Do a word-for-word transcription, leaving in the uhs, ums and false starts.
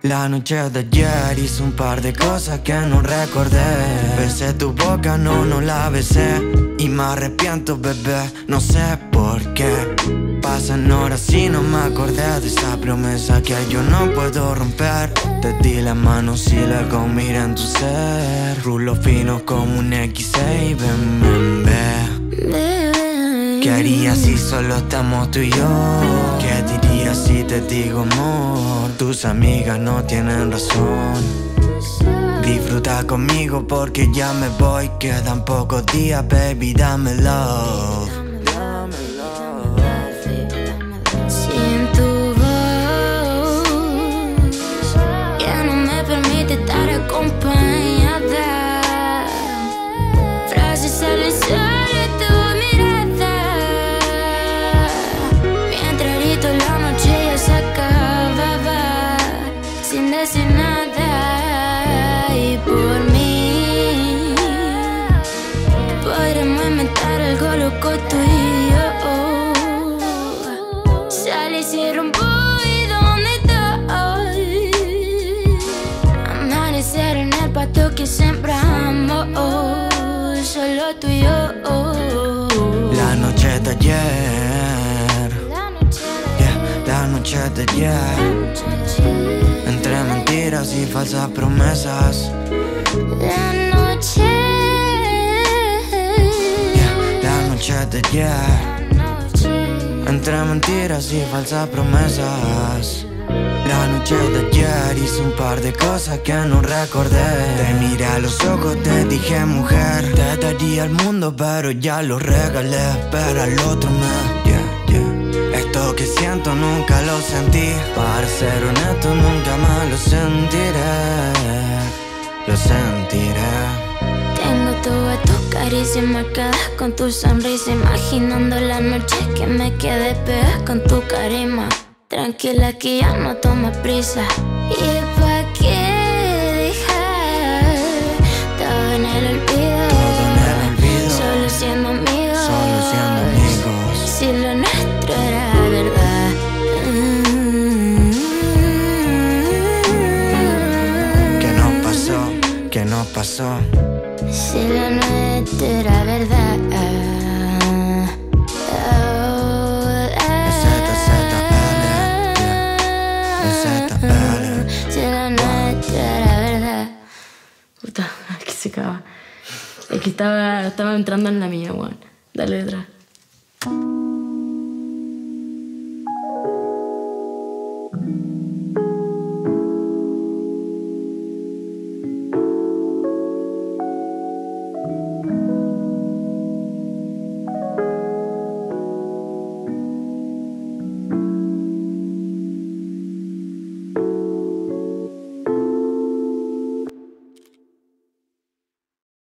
La noche de ayer hice un par de cosas que no recordé. Besé tu boca, no, no la besé. Y me arrepiento, bebé, no sé por qué. Pasan horas y no me acordé de esa promesa que yo no puedo romper. Te di la mano si luego mira en tu ser. Rulo fino como un equis seis, ven, ven, ven. ¿Qué harías si solo estamos tú y yo? ¿Qué dirías si te digo amor? Tus amigas no tienen razón. Disfruta conmigo porque ya me voy. Quedan pocos días, baby, dame love. Sin tu voz ya no me permite estar acompañada. Frases salen sobre tu mirada. Mientras grito la noche ya se acababa sin decir nada. Y por mí podremos inventar algo loco tú y yo. Sal y cierra un boy donde estoy. Amanecer en el pasto que sembramos, solo tú y yo. La noche de ayer, yeah, la noche de ayer. Entre mentiras y falsas promesas. La noche, yeah, la noche de ayer. Entre mentiras y falsas promesas. La noche de ayer hice un par de cosas que no recordé. Te miré a los ojos, te dije mujer. Te daría el mundo pero ya lo regalé. Espera el otro mes, yeah, yeah. Esto que siento nunca lo sentí. Para ser honesto nunca más lo sentiré. Lo sentiré. tengo todas tus caricias marcadas con tu sonrisa, imaginando la noche que me quedé pegada con tu carisma. Tranquila que ya no toma prisa. ¿Y pa' qué dejar todo en el olvido? Todo en el olvido. Solo siendo amigos. Solo siendo amigos. Si lo nuestro era verdad. ¿Qué nos pasó? ¿Qué nos pasó? Si lo nuestro era verdad. Si lo nuestro era verdad. Puta, es que se acaba. Es que estaba, estaba entrando en la mía, weón. Dale detrás.